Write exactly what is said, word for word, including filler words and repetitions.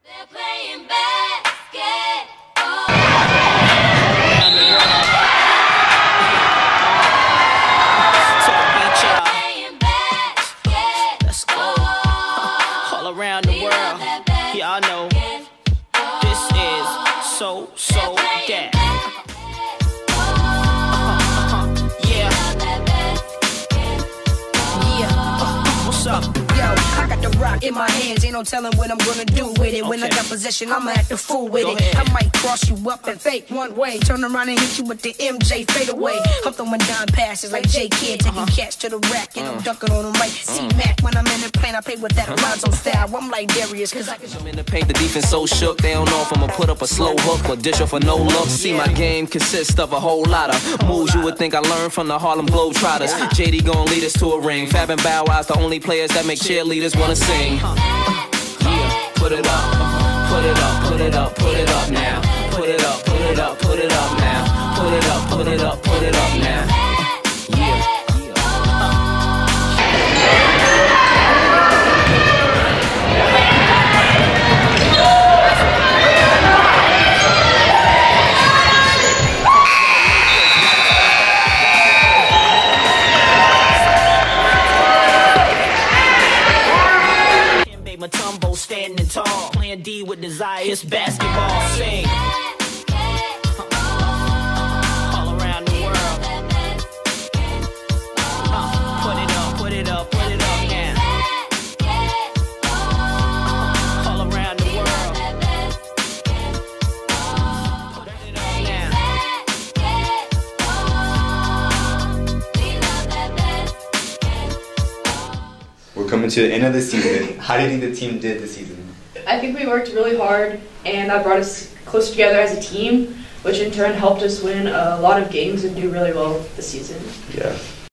They're playing basketball. Let's go. All around the world. Y'all know this is so, so that. Yeah. Yeah. What's up? Yo, I got the rock in my hands, ain't no telling what I'm gonna do with it. When I got possession, I'ma act a fool with it. I might cross you up and fake one way, turn around and hit you with the M J fade away. I'm throwing down passes like J Kidd, taking cats to the rack and I'm dunking on them like C-Mac. When I'm in the plane, I play with that Alonzo style. I'm like Darius, cause I can I'm in the paint, the defense so shook, they don't know if I'ma put up a slow hook or dish off for no look. See, my game consists of a whole lot of moves you would think I learned from the Harlem Globetrotters. J D gon' lead us to a ring. Fab and Bow Wow's the only players that make cheerleaders wanna sing. Yeah, put it up, put it up, put it up, put it up now. Put it up, put it up, put it up now. Put it up, put it up, put it up now. Yeah. Matumbo standing tall, playing D with desire. It's basketball. Sing. All around the world. Uh, put it up, put it up, put it up now. All around the world. Put it up now. We're coming to the end of the season. How do you think the team did this season? I think we worked really hard, and that brought us closer together as a team, which in turn helped us win a lot of games and do really well this season. Yeah.